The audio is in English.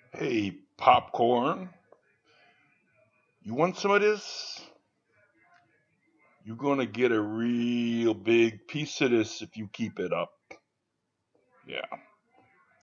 Hey, popcorn, you want some of this? You're gonna get a real big piece of this if you keep it up. Yeah.